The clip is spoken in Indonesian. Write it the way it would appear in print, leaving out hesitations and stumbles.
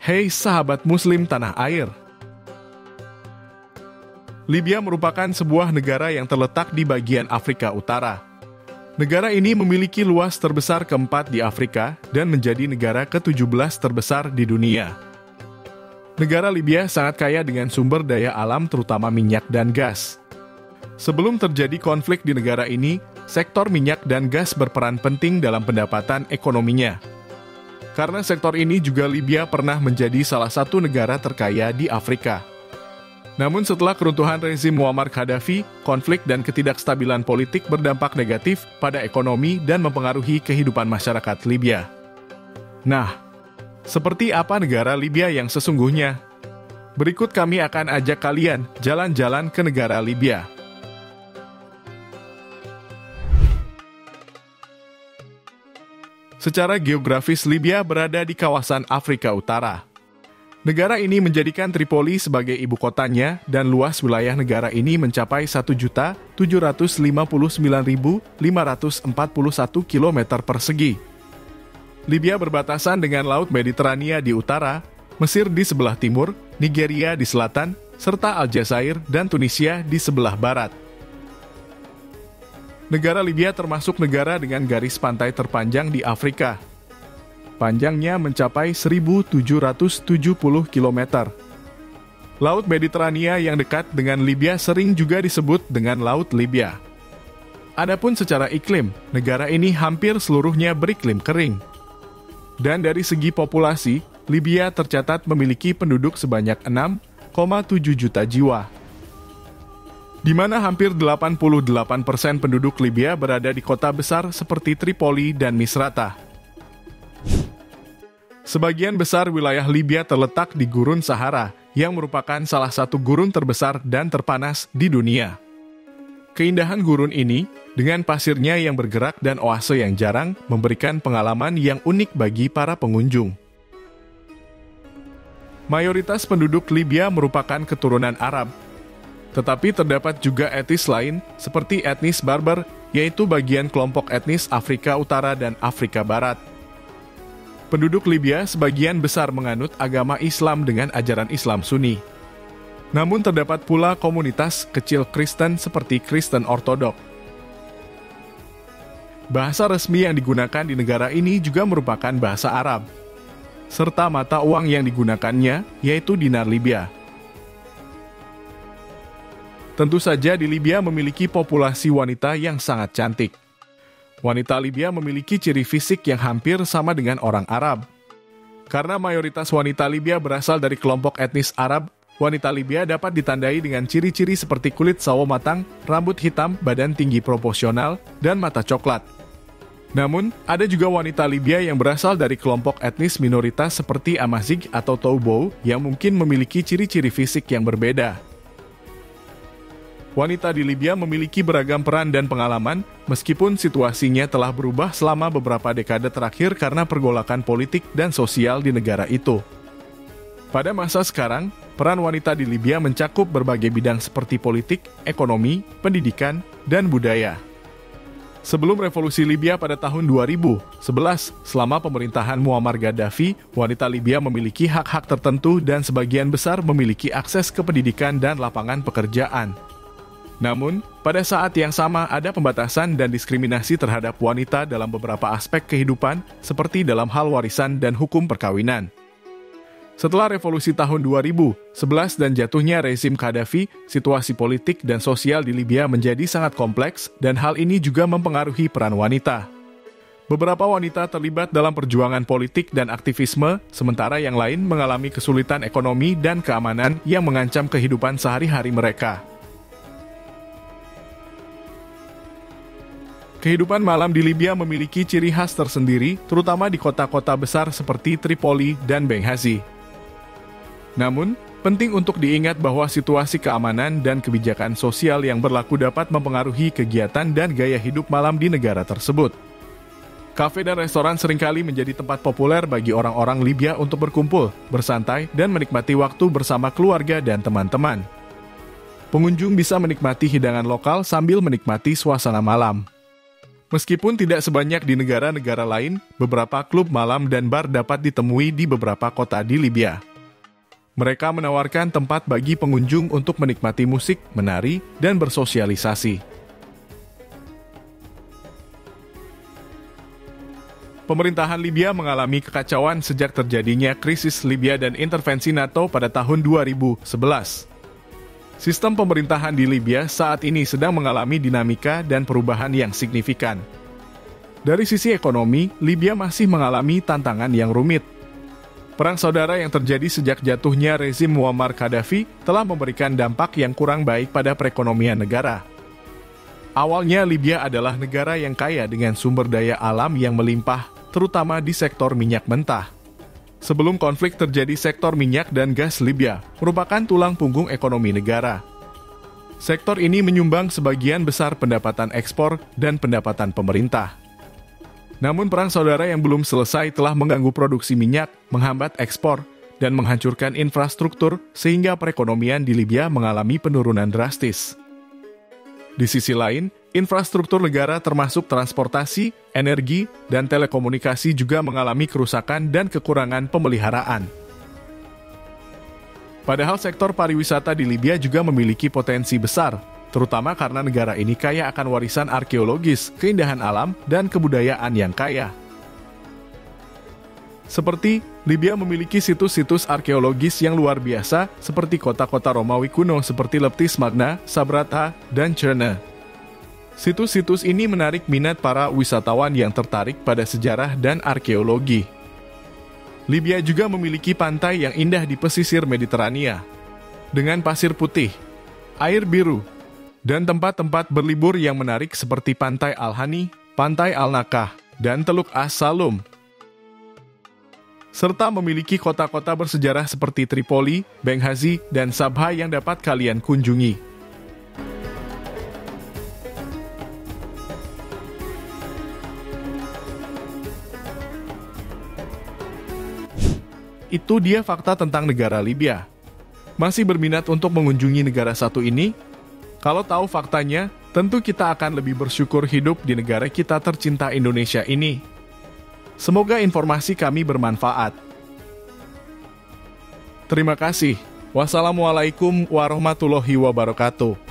Hei sahabat muslim tanah air. Libya merupakan sebuah negara yang terletak di bagian Afrika Utara. Negara ini memiliki luas terbesar keempat di Afrika dan menjadi negara ke-17 terbesar di dunia. Negara Libya sangat kaya dengan sumber daya alam terutama minyak dan gas. Sebelum terjadi konflik di negara ini, sektor minyak dan gas berperan penting dalam pendapatan ekonominya. Karena sektor ini juga Libya pernah menjadi salah satu negara terkaya di Afrika. Namun setelah keruntuhan rezim Muammar Gaddafi, konflik dan ketidakstabilan politik berdampak negatif pada ekonomi dan mempengaruhi kehidupan masyarakat Libya. Nah, seperti apa negara Libya yang sesungguhnya? Berikut kami akan ajak kalian jalan-jalan ke negara Libya. Secara geografis, Libya berada di kawasan Afrika Utara. Negara ini menjadikan Tripoli sebagai ibu kotanya dan luas wilayah negara ini mencapai 1.759.541 km persegi. Libya berbatasan dengan Laut Mediterania di utara, Mesir di sebelah timur, Nigeria di selatan, serta Aljazair dan Tunisia di sebelah barat. Negara Libya termasuk negara dengan garis pantai terpanjang di Afrika. Panjangnya mencapai 1.770 km. Laut Mediterania yang dekat dengan Libya sering juga disebut dengan Laut Libya. Adapun secara iklim, negara ini hampir seluruhnya beriklim kering. Dan dari segi populasi, Libya tercatat memiliki penduduk sebanyak 6,7 juta jiwa. Di mana hampir 88% penduduk Libya berada di kota besar seperti Tripoli dan Misrata. Sebagian besar wilayah Libya terletak di Gurun Sahara, yang merupakan salah satu gurun terbesar dan terpanas di dunia. Keindahan gurun ini, dengan pasirnya yang bergerak dan oase yang jarang, memberikan pengalaman yang unik bagi para pengunjung. Mayoritas penduduk Libya merupakan keturunan Arab, tetapi terdapat juga etnis lain seperti etnis Barbar, yaitu bagian kelompok etnis Afrika Utara dan Afrika Barat. Penduduk Libya sebagian besar menganut agama Islam dengan ajaran Islam Sunni. Namun terdapat pula komunitas kecil Kristen seperti Kristen Ortodok. Bahasa resmi yang digunakan di negara ini juga merupakan bahasa Arab, serta mata uang yang digunakannya yaitu dinar Libya. Tentu saja di Libya memiliki populasi wanita yang sangat cantik. Wanita Libya memiliki ciri fisik yang hampir sama dengan orang Arab. Karena mayoritas wanita Libya berasal dari kelompok etnis Arab, wanita Libya dapat ditandai dengan ciri-ciri seperti kulit sawo matang, rambut hitam, badan tinggi proporsional, dan mata coklat. Namun, ada juga wanita Libya yang berasal dari kelompok etnis minoritas seperti Amazigh atau Toubou yang mungkin memiliki ciri-ciri fisik yang berbeda. Wanita di Libya memiliki beragam peran dan pengalaman, meskipun situasinya telah berubah selama beberapa dekade terakhir karena pergolakan politik dan sosial di negara itu. Pada masa sekarang, peran wanita di Libya mencakup berbagai bidang seperti politik, ekonomi, pendidikan, dan budaya. Sebelum revolusi Libya pada tahun 2011, selama pemerintahan Muammar Gaddafi, wanita Libya memiliki hak-hak tertentu dan sebagian besar memiliki akses ke pendidikan dan lapangan pekerjaan. Namun, pada saat yang sama ada pembatasan dan diskriminasi terhadap wanita dalam beberapa aspek kehidupan, seperti dalam hal warisan dan hukum perkawinan. Setelah revolusi tahun 2011 dan jatuhnya rezim Gaddafi, situasi politik dan sosial di Libya menjadi sangat kompleks dan hal ini juga mempengaruhi peran wanita. Beberapa wanita terlibat dalam perjuangan politik dan aktivisme, sementara yang lain mengalami kesulitan ekonomi dan keamanan yang mengancam kehidupan sehari-hari mereka. Kehidupan malam di Libya memiliki ciri khas tersendiri, terutama di kota-kota besar seperti Tripoli dan Benghazi. Namun, penting untuk diingat bahwa situasi keamanan dan kebijakan sosial yang berlaku dapat mempengaruhi kegiatan dan gaya hidup malam di negara tersebut. Kafe dan restoran seringkali menjadi tempat populer bagi orang-orang Libya untuk berkumpul, bersantai, dan menikmati waktu bersama keluarga dan teman-teman. Pengunjung bisa menikmati hidangan lokal sambil menikmati suasana malam. Meskipun tidak sebanyak di negara-negara lain, beberapa klub malam dan bar dapat ditemui di beberapa kota di Libya. Mereka menawarkan tempat bagi pengunjung untuk menikmati musik, menari, dan bersosialisasi. Pemerintahan Libya mengalami kekacauan sejak terjadinya krisis Libya dan intervensi NATO pada tahun 2011. Sistem pemerintahan di Libya saat ini sedang mengalami dinamika dan perubahan yang signifikan. Dari sisi ekonomi, Libya masih mengalami tantangan yang rumit. Perang saudara yang terjadi sejak jatuhnya rezim Muammar Gaddafi telah memberikan dampak yang kurang baik pada perekonomian negara. Awalnya Libya adalah negara yang kaya dengan sumber daya alam yang melimpah, terutama di sektor minyak mentah. Sebelum konflik terjadi, sektor minyak dan gas Libya merupakan tulang punggung ekonomi negara. Sektor ini menyumbang sebagian besar pendapatan ekspor dan pendapatan pemerintah. Namun perang saudara yang belum selesai telah mengganggu produksi minyak, menghambat ekspor, dan menghancurkan infrastruktur sehingga perekonomian di Libya mengalami penurunan drastis. Di sisi lain, infrastruktur negara termasuk transportasi, energi, dan telekomunikasi juga mengalami kerusakan dan kekurangan pemeliharaan. Padahal sektor pariwisata di Libya juga memiliki potensi besar, terutama karena negara ini kaya akan warisan arkeologis, keindahan alam, dan kebudayaan yang kaya. Seperti, Libya memiliki situs-situs arkeologis yang luar biasa, seperti kota-kota Romawi kuno seperti Leptis Magna, Sabrata, dan Cerna. Situs-situs ini menarik minat para wisatawan yang tertarik pada sejarah dan arkeologi. Libya juga memiliki pantai yang indah di pesisir Mediterania, dengan pasir putih, air biru, dan tempat-tempat berlibur yang menarik seperti Pantai Al-Hani, Pantai Al-Nakah, dan Teluk As-Salum. Serta memiliki kota-kota bersejarah seperti Tripoli, Benghazi, dan Sabha yang dapat kalian kunjungi. Itu dia fakta tentang negara Libya. Masih berminat untuk mengunjungi negara satu ini? Kalau tahu faktanya, tentu kita akan lebih bersyukur hidup di negara kita tercinta Indonesia ini. Semoga informasi kami bermanfaat. Terima kasih. Wassalamualaikum warahmatullahi wabarakatuh.